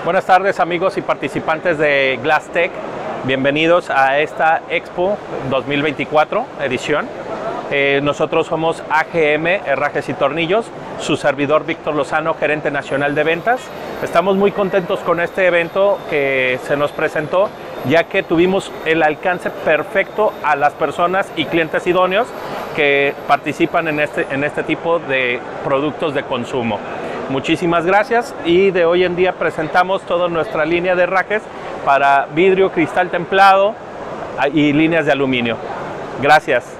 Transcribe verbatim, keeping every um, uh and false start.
Buenas tardes, amigos y participantes de Glasstec. Bienvenidos a esta Expo dos mil veinticuatro edición. Eh, nosotros somos A G M Herrajes y Tornillos, su servidor Víctor Lozano, gerente nacional de ventas. Estamos muy contentos con este evento que se nos presentó, ya que tuvimos el alcance perfecto a las personas y clientes idóneos que participan en este, en este tipo de productos de consumo. Muchísimas gracias, y de hoy en día presentamos toda nuestra línea de herrajes para vidrio, cristal templado y líneas de aluminio. Gracias.